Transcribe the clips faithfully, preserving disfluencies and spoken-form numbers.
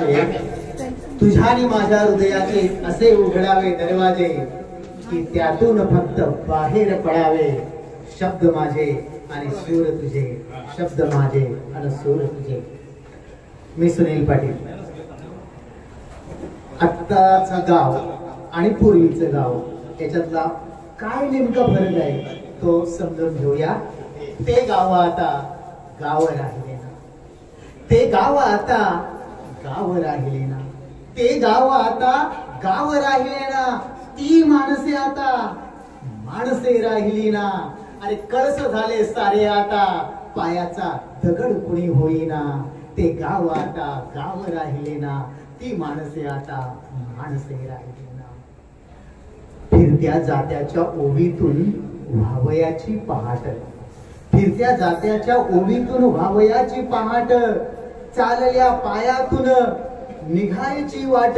तुझ्यानी माझ्या हृदयाचे असे उघडावे दरवाजे की त्यातून फक्त बाहेर पडावे शब्द माझे आणि सूर तुझे, शब्द माझे आणि सूर तुझे. मी सुनील पाटील. आत्ताचा गाव आणि पूर्वीचं गाव याच्यातला काय नेमका फरक आहे तो समजून घेऊया. ते गाव आता गाव राहिले ना, ते गाव आता गाव राहिले ना, ते गाव आता गाव राहिले ना, ती माणसे आता माणसे राहिली ना. अरे कळस झाले सारे आता, पायाचा दगड कुणी होईना. ते गाव आता गाव राहिले ना, ती माणसे आता माणसे राहिली ना. फिरत्या जात्याच्या ओवीतून व्हावयाची पहाट, फिरत्या जात्याच्या ओवीतून व्हावयाची पहाट, चालल्या पायातून निघायची वाट.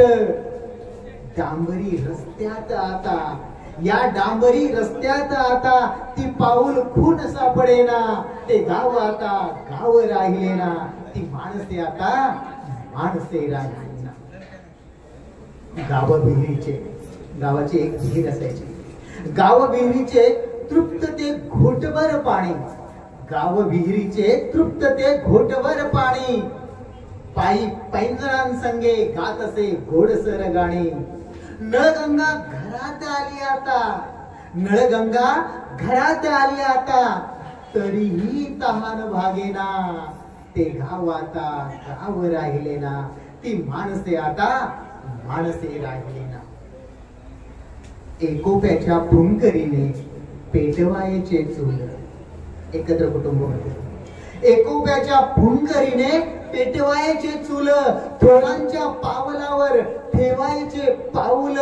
डांबरी रस्त्यात आता, या डांबरी रस्त्यात आता ती पाऊल खून सापडेना. ते गाव आता गाव राहिले ना, ती माणसे आता माणसे राहिली ना. गाव विहिरीचे, गावाची एक विहीर असायची. गाव विहिरीचे तृप्त ते घोटभर पाणी, गाव विहिरीचे तृप्त ते घोटभर पाणी. पायी पैंजरांसंगे गात असे गोडसर गाणी. नळगंगा घरात आली आता, नळगंगा घरात आली आता, तरीही तहान भागेना. ते गाव आता गाव राहिले ना, ती माणसे आता माणसे राहिले ना. एकोप्याच्या फुंकरीने पेटवायचे चूल, एकत्र कुटुंब होते. एकोप्याच्या फुंकरीने पेटवायचे चूल, थोरांच्या पावलावर ठेवायचे पाऊल.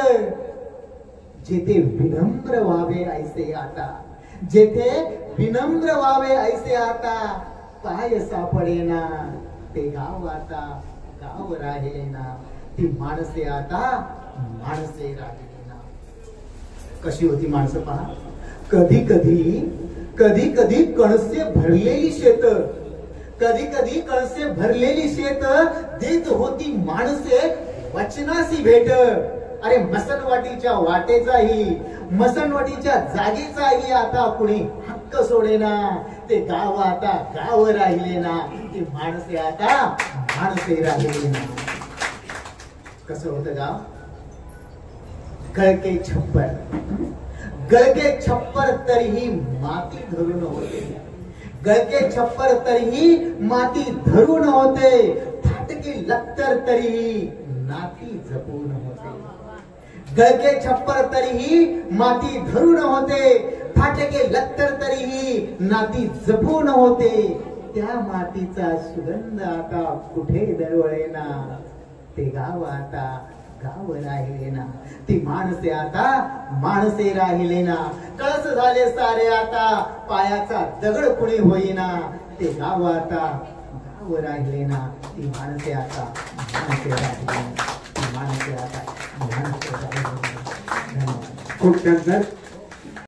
जेथे विनम्र व्हावे ऐसे आता, जेथे विनम्र व्हावे ऐसे आता, पाय सापडेना. ते गाव आता गाव राहिले ना, ती माणसे आता माणसे राहिले ना. कशी होती माणसं पहा. कधी कधी कधी कधी कणसे भरलेली शेत, कधी कधी कणसे भरलेली शेत देत होती माणसे वचनासी भेट. अरे मसणवाटीच्या वाटेचाही, मसणवाटीच्या जागेचाही आता कुणी हक्क सोडेना. ते गाव आता गाव राहिले ना, ती माणसे आता माणसे राहिले ना. कसं होतं गाव. गळके छप्पर, गळके छप्पर तरीही माती धरून होते, गळके छप्पर तरीही माती धरून होते. फाटके लक्तर तरीही नाती जपून होते, गळके छप्पर तरीही माती धरून होते. फाटके लक्तर तरीही नाती जपून होते. त्या मातीचा सुगंध आता कुठे दरवळेना. ते गाव आता गाव राहिले ना, ती माणसे आता माणसे राहिले ना. कळस झाले सारे आता, पायाचा दगड कुणी होईना. ते गाव आता गाव राहिले ना, ती माणसे आता माणसे राहिले ना, ती माणसे आता माणसे राहिले ना. खूप छान सर.